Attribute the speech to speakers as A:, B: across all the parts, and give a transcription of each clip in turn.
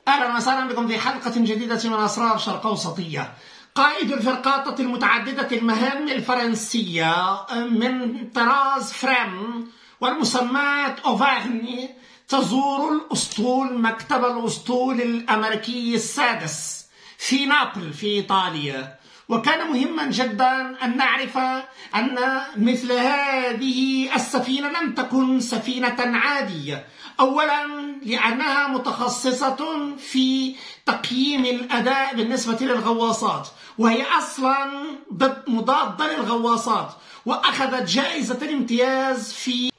A: أهلا وسهلا بكم في حلقة جديدة من أسرار شرق أوسطية. قائد الفرقاطة المتعددة المهام الفرنسية من طراز فريم والمسماة أوفارني تزور الأسطول مكتب الأسطول الأمريكي السادس في نابل في إيطاليا. وكان مهما جدا أن نعرف أن مثل هذه السفينة لم تكن سفينة عادية، أولا لأنها متخصصة في تقييم الأداء بالنسبة للغواصات، وهي أصلا مضادة للغواصات، وأخذت جائزة الامتياز في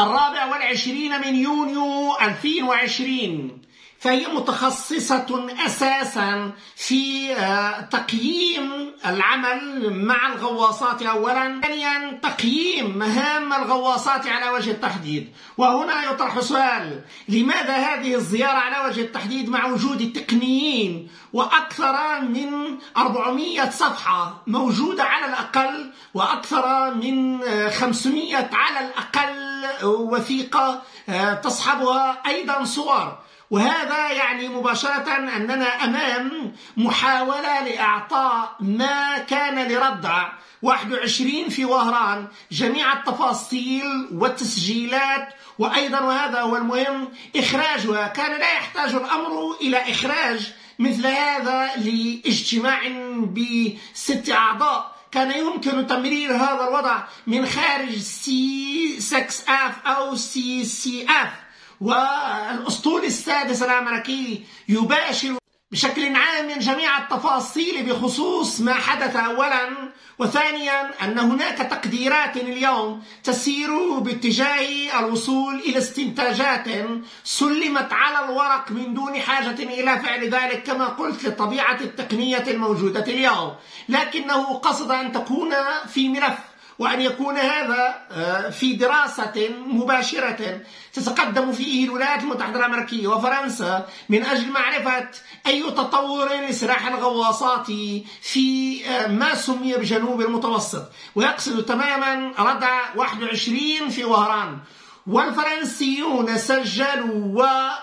A: 24 من يونيو 2020. فهي متخصصة أساسا في تقييم العمل مع الغواصات أولا، ثانيا تقييم مهام الغواصات على وجه التحديد. وهنا يطرح سؤال: لماذا هذه الزيارة على وجه التحديد مع وجود التقنيين وأكثر من 400 صفحة موجودة على الأقل، وأكثر من 500 على الأقل وثيقة تصحبها أيضا صور؟ وهذا يعني مباشرة أننا أمام محاولة لإعطاء ما كان لردع 21 في وهران جميع التفاصيل والتسجيلات، وأيضا وهذا هو المهم إخراجها. كان لا يحتاج الأمر إلى إخراج مثل هذا لاجتماع ب6 أعضاء، كان يمكن تمرير هذا الوضع من خارج C6F أو CCF. والأسطول السادس الأمريكي يباشر بشكل عام جميع التفاصيل بخصوص ما حدث أولا، وثانيا أن هناك تقديرات اليوم تسير باتجاه الوصول إلى استنتاجات سلمت على الورق من دون حاجة إلى فعل ذلك كما قلت للطبيعة التقنية الموجودة اليوم، لكنه قصد أن تكون في ملف، وأن يكون هذا في دراسة مباشرة تتقدم فيه الولايات المتحدة الأمريكية وفرنسا من أجل معرفة أي تطور لسلاح الغواصات في ما سمي بجنوب المتوسط، ويقصد تماما ردع 21 في وهران. والفرنسيون سجلوا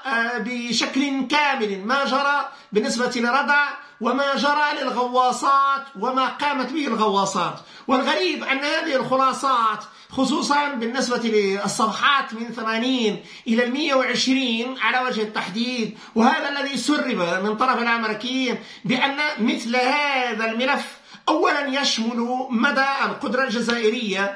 A: وبشكل كامل ما جرى بالنسبة لردع وما جرى للغواصات وما قامت به الغواصات. والغريب أن هذه الخلاصات خصوصا بالنسبة للصفحات من 80 إلى 120 على وجه التحديد، وهذا الذي سرب من طرف الأمريكيين بأن مثل هذا الملف أولا يشمل مدى القدرة الجزائرية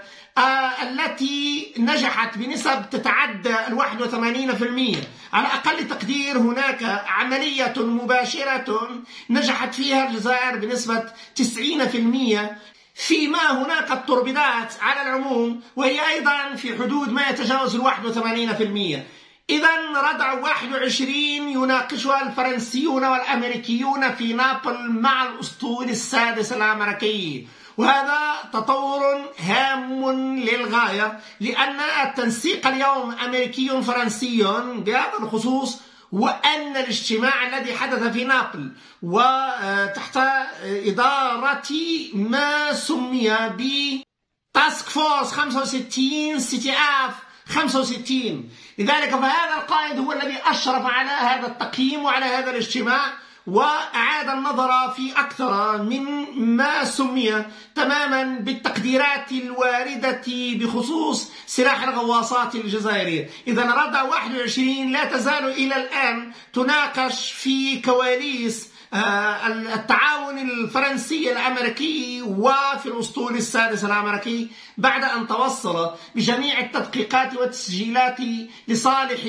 A: التي نجحت بنسب تتعدى 81%. على أقل تقدير هناك عملية مباشرة نجحت فيها الجزائر بنسبة 90%، فيما هناك التوربيدات على العموم وهي أيضا في حدود ما يتجاوز 81%. إذا ردع 21 يناقشها الفرنسيون والأمريكيون في نابل مع الأسطول السادس الأمريكي، وهذا تطور هام للغاية، لأن التنسيق اليوم أمريكي فرنسي بهذا الخصوص، وأن الاجتماع الذي حدث في نابل وتحت إدارة ما سمي ب تاسك فورس 65 CTF 65. لذلك فهذا القائد هو الذي أشرف على هذا التقييم وعلى هذا الاجتماع، وأعاد النظر في أكثر من ما سمي تماما بالتقديرات الواردة بخصوص سلاح الغواصات الجزائرية. إذا ردع 21 لا تزال إلى الآن تناقش في كواليس التعاون الفرنسي الأمريكي وفي الأسطول السادس الأمريكي، بعد أن توصل بجميع التدقيقات والتسجيلات لصالح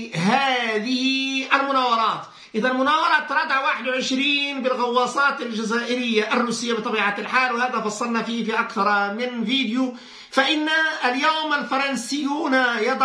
A: هذه المناورات. إذا مناورة ردع 21 بالغواصات الجزائرية الروسية بطبيعة الحال، وهذا فصلنا فيه في أكثر من فيديو، فإن اليوم الفرنسيون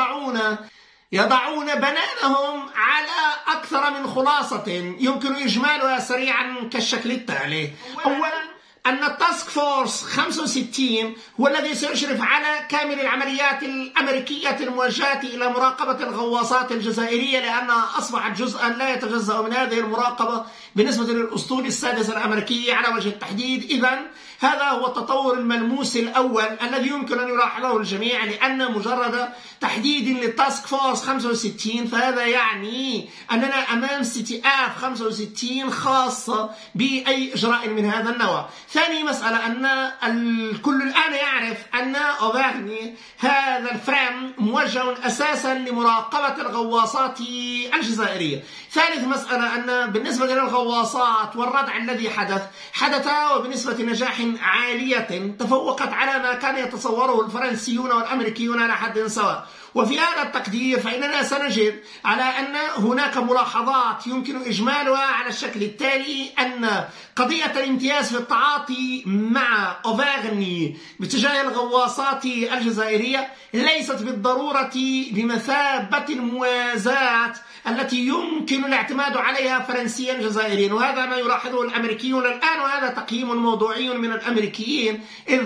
A: يضعون بنانهم على أكثر من خلاصة يمكن إجمالها سريعا كالشكل التالي. أولا أن التاسك فورس 65 هو الذي سيشرف على كامل العمليات الأمريكية الموجهة إلى مراقبة الغواصات الجزائرية، لأنها أصبحت جزءا لا يتجزأ من هذه المراقبة بالنسبة للأسطول السادس الأمريكي على وجه التحديد. إذن هذا هو التطور الملموس الأول الذي يمكن أن يلاحظه الجميع، لأن مجرد تحديد للتاسك فورس 65 فهذا يعني أننا أمام استئناف 65 خاصة بأي إجراء من هذا النوع. ثاني مسألة أن الكل الآن يعرف أن أوفيرني هذا الفريم موجه أساسا لمراقبة الغواصات الجزائرية. ثالث مسألة أن بالنسبة للغواصات والردع الذي حدث وبنسبة نجاح عالية تفوقت على ما كان يتصوره الفرنسيون والأمريكيون على حد سواء. وفي هذا التقدير فإننا سنجد على أن هناك ملاحظات يمكن إجمالها على الشكل التالي: أن قضية الامتياز في التعاطي مع أوفيرني باتجاه الغواصات الجزائرية ليست بالضرورة بمثابة الموازاة التي يمكن الاعتماد عليها فرنسيا جزائريا، وهذا ما يلاحظه الأمريكيون الآن، وهذا تقييم موضوعي من الأمريكيين، إذ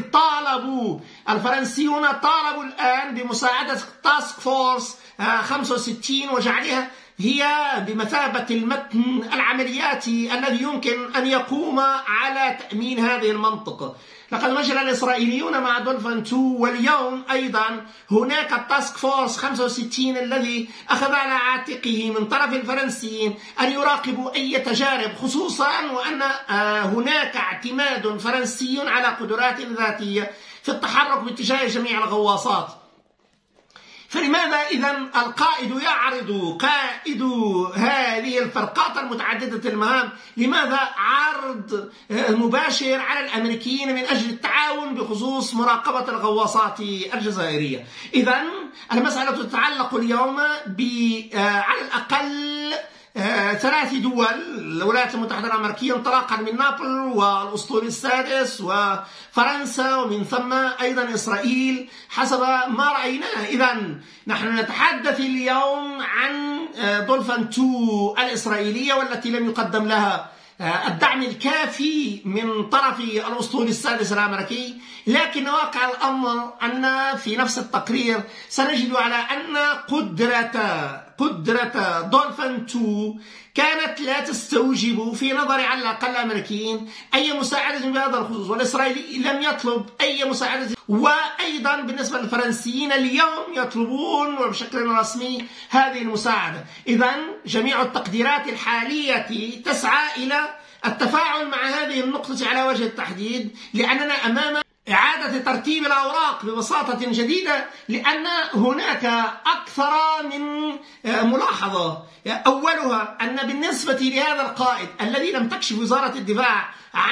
A: الفرنسيون طالبوا الآن بمساعدة تاسك فورس 65 وجعلها هي بمثابة المتن العملياتي الذي يمكن أن يقوم على تأمين هذه المنطقة. لقد مجرى الإسرائيليون مع دولفين 2، واليوم أيضا هناك التاسك فورس 65 الذي أخذ على عاتقه من طرف الفرنسيين أن يراقبوا أي تجارب، خصوصا وأن هناك اعتماد فرنسي على قدرات ذاتية في التحرك باتجاه جميع الغواصات. فلماذا إذن القائد يعرض قائد هذه الفرقات المتعددة المهام لماذا عرض مباشر على الأمريكيين من أجل التعاون بخصوص مراقبة الغواصات الجزائرية؟ إذن المسألة تتعلق اليوم على الأقل 3 دول: الولايات المتحدة الأمريكية انطلاقا من نابل والأسطول السادس وفرنسا، ومن ثم أيضا إسرائيل حسب ما رأيناه. إذن نحن نتحدث اليوم عن دولفين 2 الإسرائيلية والتي لم يقدم لها الدعم الكافي من طرف الأسطول السادس الأمريكي، لكن واقع الأمر أن في نفس التقرير سنجد على أن قدرة دولفين 2 كانت لا تستوجب في نظر على الأقل الأمريكيين أي مساعدة بهذا الخصوص، والإسرائيلي لم يطلب أي مساعدة، وأيضا بالنسبة للفرنسيين اليوم يطلبون وبشكل رسمي هذه المساعدة. إذن جميع التقديرات الحالية تسعى إلى التفاعل مع هذه النقطة على وجه التحديد، لأننا أمام إعادة ترتيب الأوراق ببساطة جديدة، لأن هناك أكثر من ملاحظة. أولها أن بالنسبة لهذا القائد الذي لم تكشف وزارة الدفاع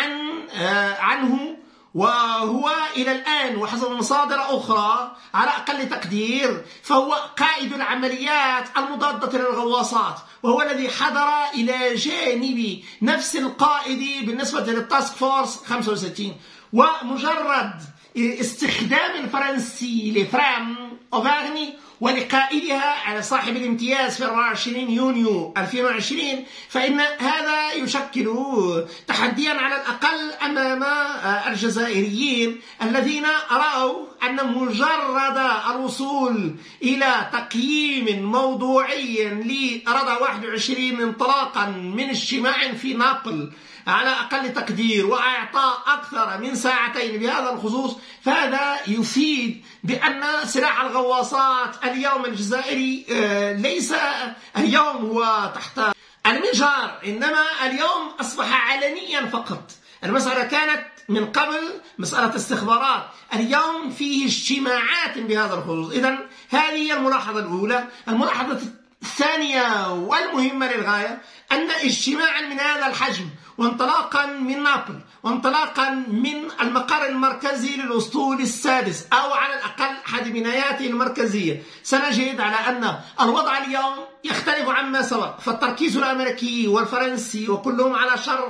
A: عنه، وهو إلى الآن وحسب مصادر أخرى على أقل تقدير فهو قائد العمليات المضادة للغواصات، وهو الذي حضر إلى جانب نفس القائد بالنسبة للتاسك فورس 65. ومجرد استخدام الفرنسي لفريم أوفيرني ولقائدها على صاحب الامتياز في 24 يونيو 2020 فإن هذا يشكل تحديا على الأقل أمام الجزائريين الذين رأوا أن مجرد الوصول إلى تقييم موضوعي لرضا 21 انطلاقا من اجتماع في نابل على أقل تقدير وإعطاء أكثر من 2 ساعة بهذا الخصوص، فهذا يفيد بأن سلاح الغواصات اليوم الجزائري ليس اليوم هو تحت المجهر، إنما اليوم أصبح علنيا فقط. المسألة كانت من قبل مسألة استخبارات، اليوم فيه اجتماعات بهذا الخصوص. إذن هذه الملاحظة الأولى. الملاحظة الثانية والمهمة للغاية أن اجتماعا من هذا الحجم وانطلاقا من نابل وانطلاقا من المقر المركزي للأسطول السادس أو على الأقل أحد بناياته المركزية، سنجد على أن الوضع اليوم يختلف عما سبق. فالتركيز الأمريكي والفرنسي وكلهم على شرق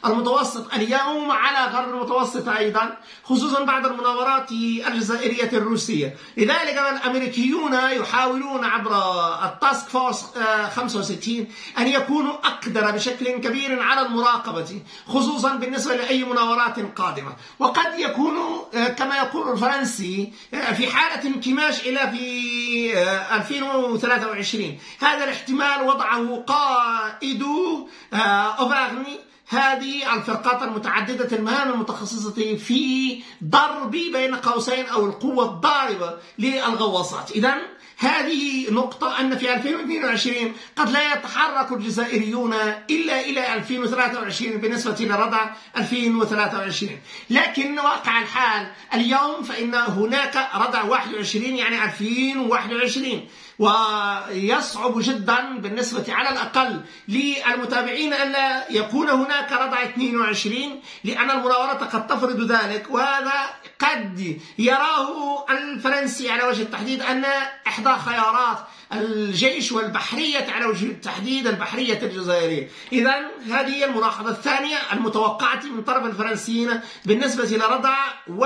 A: المتوسط اليوم على غرب المتوسط أيضا، خصوصا بعد المناورات الجزائرية الروسية. لذلك الأمريكيون يحاولون عبر التاسك فورس 65 أن يكونوا أقدر بشكل كبير على المراقبة، خصوصا بالنسبة لأي مناورات قادمة. وقد يكون كما يقول الفرنسي في حالة انكماش إلى في 2023. هذا الاحتمال وضعه قائد أوفاغني، هذه الفرقات المتعددة المهام المتخصصة في ضرب بين قوسين أو القوة الضاربة للغواصات. إذن هذه نقطة أن في 2022 قد لا يتحرك الجزائريون إلا إلى 2023 بالنسبة لردع 2023. لكن واقع الحال اليوم فإن هناك ردع 21 يعني 2021، ويصعب جدا بالنسبة على الأقل للمتابعين أن لا يكون هناك ردع 22، لأن المناورة قد تفرض ذلك. وهذا قد يراه الفرنسي على وجه التحديد أن إحدى خيارات الجيش والبحرية على وجه التحديد البحرية الجزائرية. إذن هذه الملاحظة الثانية المتوقعة من طرف الفرنسيين بالنسبة لردع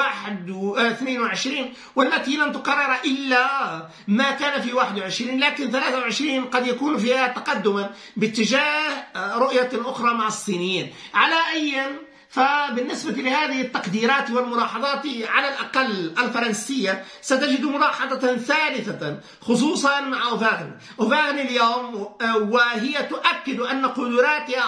A: 22، والتي لن تقرر إلا ما كان في 21، لكن 23 قد يكون فيها تقدما باتجاه رؤية أخرى مع الصينيين. على أي فبالنسبة لهذه التقديرات والملاحظات على الأقل الفرنسية ستجد ملاحظة ثالثة خصوصا مع أوفاغني اليوم، وهي تؤكد أن قدراتها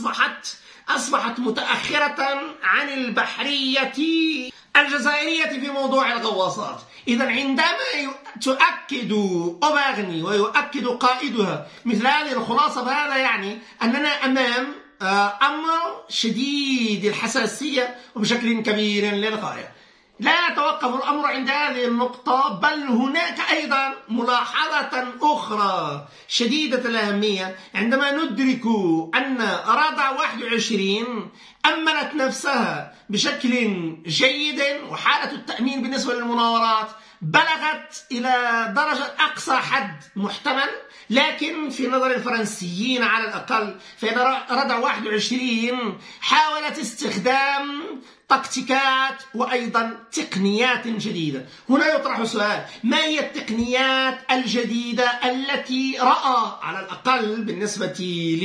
A: أصبحت متأخرة عن البحرية الجزائرية في موضوع الغواصات. إذا عندما تؤكد أوفاغني ويؤكد قائدها مثل هذه الخلاصة، فهذا يعني أننا أمام أمر شديد الحساسية وبشكل كبير للغاية. لا يتوقف الأمر عند هذه النقطة، بل هناك أيضا ملاحظة أخرى شديدة الأهمية عندما ندرك أن ردع 21 أمنت نفسها بشكل جيد، وحالة التأمين بالنسبة للمناورات بلغت إلى درجة أقصى حد محتمل. لكن في نظر الفرنسيين على الأقل فإن ردع 21 حاولت استخدام تكتيكات وأيضا تقنيات جديدة. هنا يطرح سؤال: ما هي التقنيات الجديدة التي رأى على الأقل بالنسبة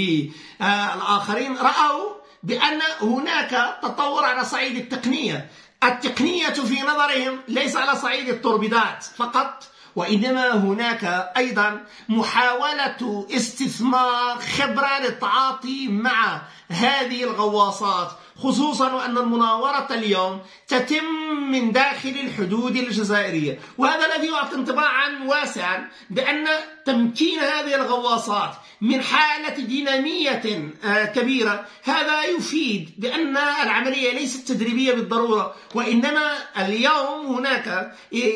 A: للآخرين رأوا بأن هناك تطور على صعيد التقنية؟ التقنية في نظرهم ليس على صعيد التوربيدات فقط، وإنما هناك أيضا محاولة استثمار خبرة للتعاطي مع هذه الغواصات، خصوصا وأن المناورة اليوم تتم من داخل الحدود الجزائرية. وهذا الذي يعطي انطباعا واسعا بأن تمكين هذه الغواصات من حالة دينامية كبيرة، هذا يفيد بأن العملية ليست تدريبية بالضرورة، وإنما اليوم هناك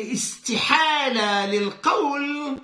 A: استحالة للقول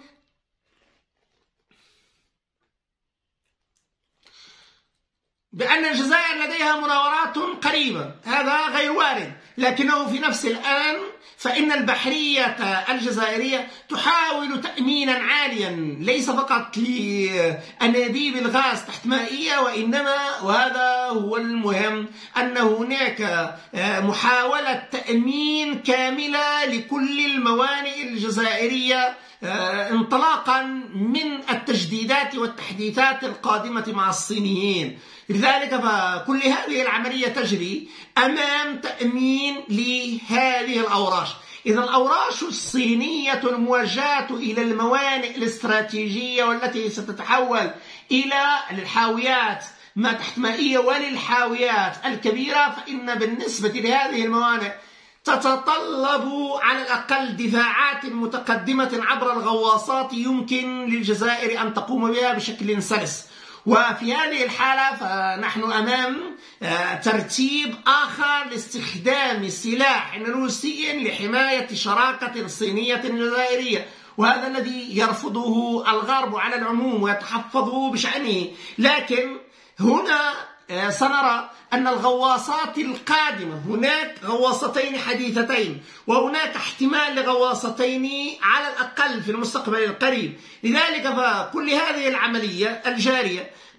A: بأن الجزائر لديها مناورات قريبة. هذا غير وارد، لكنه في نفس الآن فإن البحرية الجزائرية تحاول تأمينا عاليا ليس فقط لأنابيب الغاز تحت مائية، وإنما وهذا هو المهم أن هناك محاولة تأمين كاملة لكل الموانئ الجزائرية انطلاقا من التجديدات والتحديثات القادمة مع الصينيين. لذلك فكل هذه العملية تجري أمام تأمين لهذه الأوراش. إذا الأوراش الصينية الموجهة إلى الموانئ الاستراتيجية والتي ستتحول إلى الحاويات ما تحت مائية وللحاويات الكبيرة، فإن بالنسبة لهذه الموانئ تتطلب على الأقل دفاعات متقدمة عبر الغواصات يمكن للجزائر أن تقوم بها بشكل سلس. وفي هذه الحالة فنحن أمام ترتيب آخر لاستخدام سلاح روسي لحماية شراكة صينية جزائرية، وهذا الذي يرفضه الغرب على العموم ويتحفظ بشأنه. لكن هنا سنرى أن الغواصات القادمة، هناك غواصتين حديثتين وهناك احتمال لغواصتين على الأقل في المستقبل القريب. لذلك فكل هذه العملية الجارية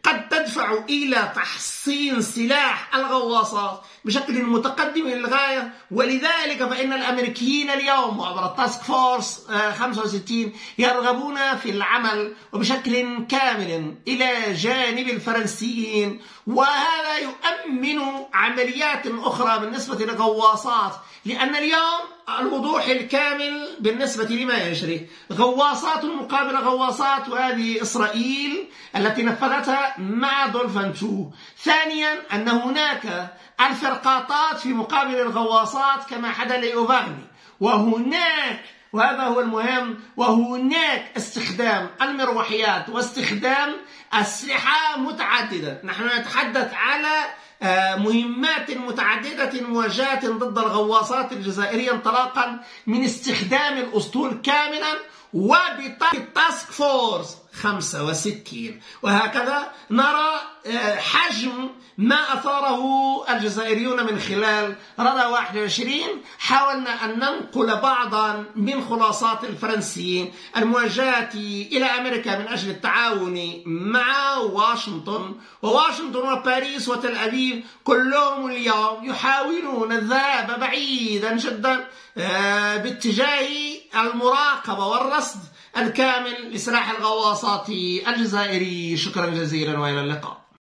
A: قد تدفع إلى تحصين سلاح الغواصات بشكل متقدم للغاية. ولذلك فإن الأمريكيين اليوم عبر التاسك فورس 65 يرغبون في العمل وبشكل كامل إلى جانب الفرنسيين، وهذا يؤمن عمليات أخرى بالنسبة للغواصات، لأن اليوم الوضوح الكامل بالنسبة لما يجري، غواصات مقابل غواصات، وهذه إسرائيل التي نفذتها مع دولفين 2. ثانيا أن هناك الفرقاطات في مقابل الغواصات كما حدث لأوفاغني، وهناك، وهذا هو المهم، وهناك استخدام المروحيات واستخدام أسلحة متعددة. نحن نتحدث على مهمات متعددة مواجهة ضد الغواصات الجزائرية، انطلاقا من استخدام الأسطول كاملا وبالتاسك فورس 65. وهكذا نرى حجم ما أثاره الجزائريون من خلال رضا 21. حاولنا أن ننقل بعضا من خلاصات الفرنسيين المواجهة إلى أمريكا من أجل التعاون مع واشنطن، وواشنطن وباريس وتل أبيب كلهم اليوم يحاولون الذهاب بعيدا جدا باتجاه المراقبة والرصد الكامل لسلاح الغواصات الجزائري. شكرا جزيلا وإلى اللقاء.